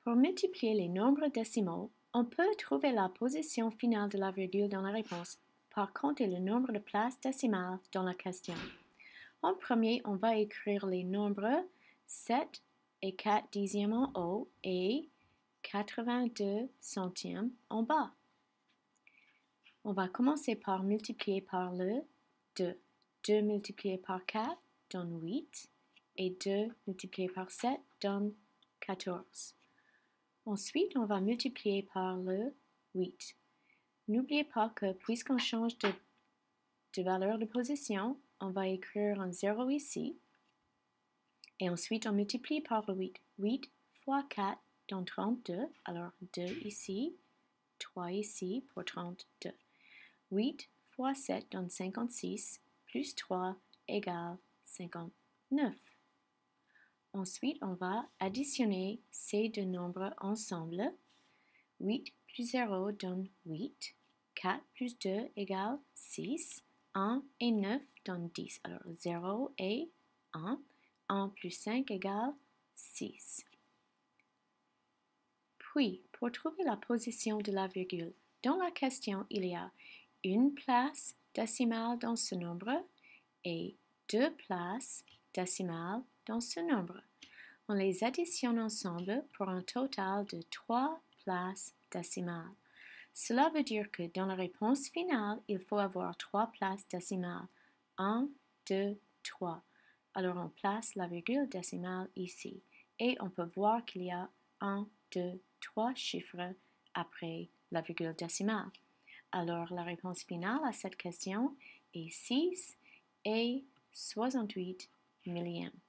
Pour multiplier les nombres décimaux, on peut trouver la position finale de la virgule dans la réponse par compter le nombre de places décimales dans la question. En premier, on va écrire les nombres 7 et 4 dixièmes en haut et 82 centièmes en bas. On va commencer par multiplier par le 2. 2 multiplié par 4 donne 8 et 2 multiplié par 7 donne 14. Ensuite, on va multiplier par le 8. N'oubliez pas que puisqu'on change de valeur de position, on va écrire un 0 ici. Et ensuite, on multiplie par le 8. 8 fois 4 donne 32. Alors 2 ici, 3 ici pour 32. 8 fois 7 donne 56, plus 3 égale 59. Ensuite, on va additionner ces deux nombres ensemble. 8 plus 0 donne 8. 4 plus 2 égale 6. 1 et 9 donne 10. Alors 0 et 1. 1 plus 5 égale 6. Puis, pour trouver la position de la virgule, dans la question, il y a une place décimale dans ce nombre et deux places décimales dans ce nombre. On les additionne ensemble pour un total de 3 places décimales. Cela veut dire que dans la réponse finale, il faut avoir 3 places décimales. 1, 2, 3. Alors on place la virgule décimale ici et on peut voir qu'il y a 1, 2, 3 chiffres après la virgule décimale. Alors la réponse finale à cette question est 6 et 68 millièmes.